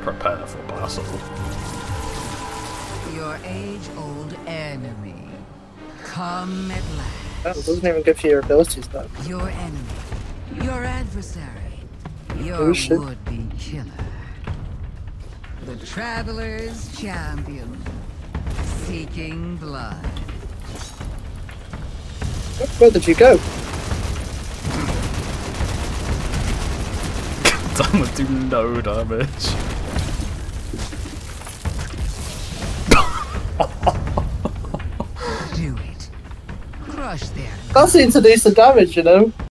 Prepare for battle. Your age-old enemy. Come at last. That doesn't even give you your abilities though. Your enemy. Your adversary. Your Oh, shit. would-be killer. The Traveler's Champion. Seeking blood. Where did you go? That would do no damage. Do it. Crush them. That seems to do some damage, you know.